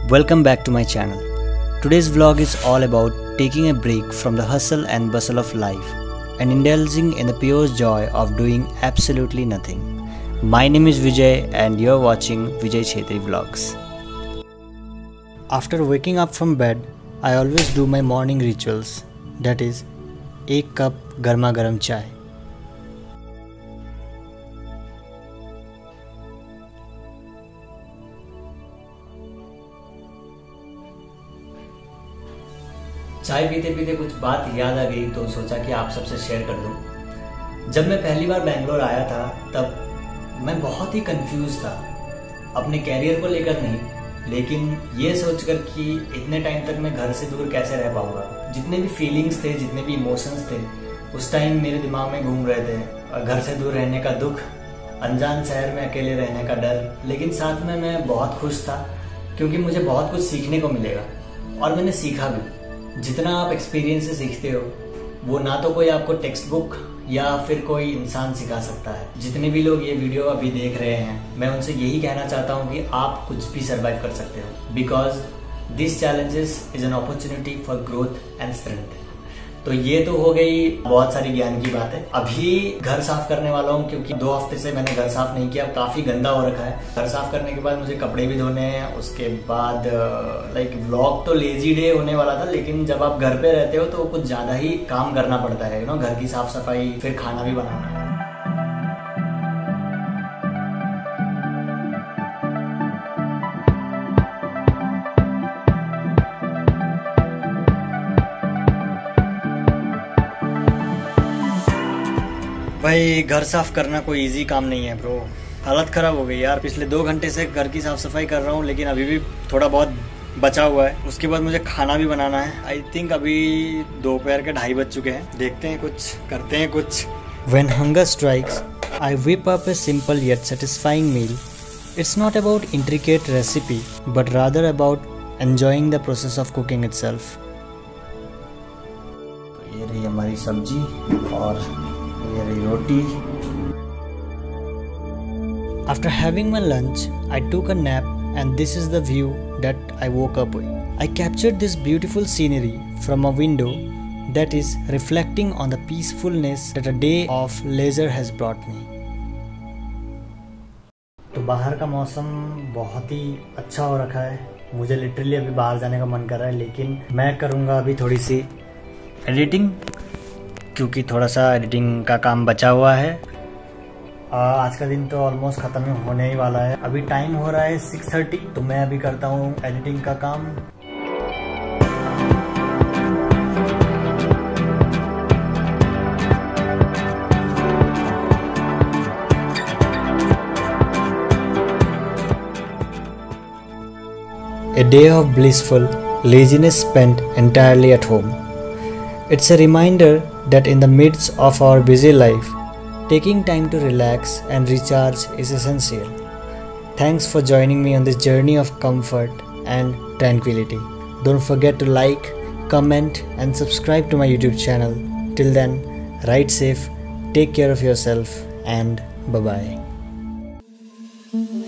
Welcome back to my channel. Today's vlog is all about taking a break from the hustle and bustle of life and indulging in the pure joy of doing absolutely nothing. My name is Vijay and you're watching Vijay Chhetri Vlogs. After waking up from bed, I always do my morning rituals, that is, 1 cup garma garam chai. चाय पीते पीते कुछ बात याद आ गई तो सोचा कि आप सबसे शेयर कर दूं। जब मैं पहली बार बैंगलोर आया था तब मैं बहुत ही कंफ्यूज था, अपने कैरियर को लेकर नहीं, लेकिन ये सोचकर कि इतने टाइम तक मैं घर से दूर कैसे रह पाऊंगा। जितने भी फीलिंग्स थे, जितने भी इमोशंस थे, उस टाइम मेरे दिमाग में घूम रहे थे। घर से दूर रहने का दुख, अनजान शहर में अकेले रहने का डर, लेकिन साथ में मैं बहुत खुश था क्योंकि मुझे बहुत कुछ सीखने को मिलेगा और मैंने सीखा भी। जितना आप एक्सपीरियंस से सीखते हो वो ना तो कोई आपको टेक्स्ट बुक या फिर कोई इंसान सिखा सकता है। जितने भी लोग ये वीडियो अभी देख रहे हैं, मैं उनसे यही कहना चाहता हूँ कि आप कुछ भी सर्वाइव कर सकते हो, because this challenges is an opportunity for growth and strength. तो ये तो हो गई बहुत सारी ज्ञान की बात है। अभी घर साफ करने वाला हूँ क्योंकि 2 हफ्ते से मैंने घर साफ नहीं किया, काफी गंदा हो रखा है। घर साफ करने के बाद मुझे कपड़े भी धोने हैं। उसके बाद लाइक व्लॉग तो लेजी डे होने वाला था, लेकिन जब आप घर पे रहते हो तो कुछ ज्यादा ही काम करना पड़ता है, घर की साफ सफाई, फिर खाना भी बनाना। भाई घर साफ करना कोई इजी काम नहीं है ब्रो। हालत ख़राब हो गई यार। पिछले 2 घंटे से घर की साफ़ सफाई कर रहा हूँ, लेकिन अभी भी थोड़ा बहुत बचा हुआ है। उसके बाद मुझे खाना भी बनाना है। आई थिंक अभी दोपहर के 2:30 बज चुके हैं। देखते हैं, कुछ करते हैं कुछ। When hunger strikes, I whip up a simple yet satisfying meal. It's not about intricate recipe, but rather about enjoying the process of cooking itself. ये रही हमारी सब्जी और ये रही रोटी। After having my lunch, I took a nap and this is the view that I woke up with. I captured this beautiful scenery from a window that is reflecting on the peacefulness that a day of leisure has brought me. तो बाहर का मौसम बहुत ही अच्छा हो रखा है। मुझे लिटरली अभी बाहर जाने का मन कर रहा है, लेकिन मैं करूँगा अभी थोड़ी सी एडिटिंग, क्योंकि थोड़ा सा एडिटिंग का काम बचा हुआ है। आज का दिन तो ऑलमोस्ट ख़त्म होने ही वाला है। अभी टाइम हो रहा है 6:30, तो मैं अभी करता हूँ एडिटिंग का काम। A day of blissful laziness spent entirely at home. It's a reminder that in the midst of our busy life, taking time to relax and recharge is essential. Thanks for joining me on this journey of comfort and tranquility. Don't forget to like, comment and subscribe to my YouTube channel. Till then, ride safe, take care of yourself and bye-bye.